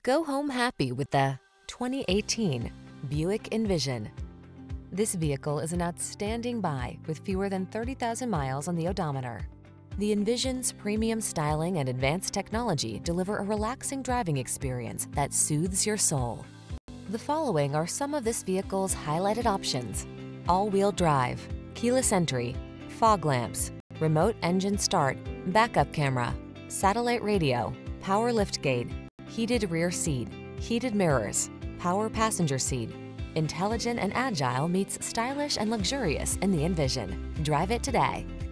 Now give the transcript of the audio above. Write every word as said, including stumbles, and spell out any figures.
Go home happy with the twenty eighteen Buick Envision. This vehicle is an outstanding buy with fewer than thirty thousand miles on the odometer. The Envision's premium styling and advanced technology deliver a relaxing driving experience that soothes your soul. The following are some of this vehicle's highlighted options: all-wheel drive, keyless entry, fog lamps, remote engine start, backup camera, satellite radio, power liftgate, heated rear seat, heated mirrors, power passenger seat. Intelligent and agile meets stylish and luxurious in the Envision. Drive it today.